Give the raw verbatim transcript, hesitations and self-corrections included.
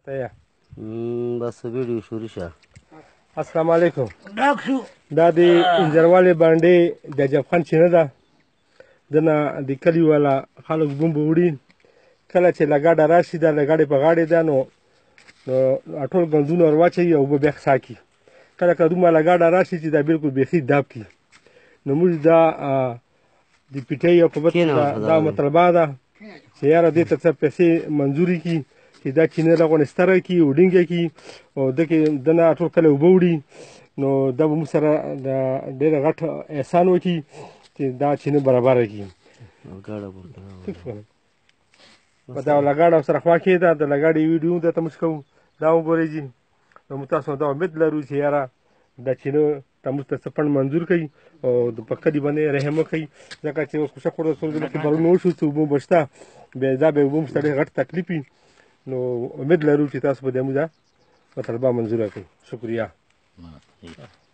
بس ویډیو شروع شه. السلام علیکم. ډاکټر دا د انجروالې باندې د جب خان چینه ده. دنه د کلي والا خلک بومبه وړي. کله چې لګاډه راشي دا لګاډې په غاړې ده نو نو ټول ګندونه ور واچوي او اوبه بیا ساکي. کله که دومره لګاډه راشي چې دا بالکل بیخي داب کړي نو موږ دا د پیټۍ او په دا مطلبه ده چې یاره دې ته څه پیسې منظورې کړي چې دا چینه راغونې ستره کړي وډینګه کړي او دکې دنه ټول کله اوبه وړي نو دا به موږ سره د ډېره غټ احسان وکړي چې دا چینه برابره کړي. په دا لګاډه سره خوا کې ده د لګاډې ویډیو درته موږ کوو دا وګورئ جي نو موږ تاسو دا امید لرو چې یاره دا چینه ته موږ ته څه فنډ منظور کړي او په کلي باندې رحم وکړي ځکه چې اوس خوشک خورده څو ځله کې بارونه وشو څه اوبه به شته بیا دا به اوبه موږ ته ډېر غټ تکلیف وي نو امید لرو چې تاسو به د موږ دا مطالبه منظوره کړئ. شکریه.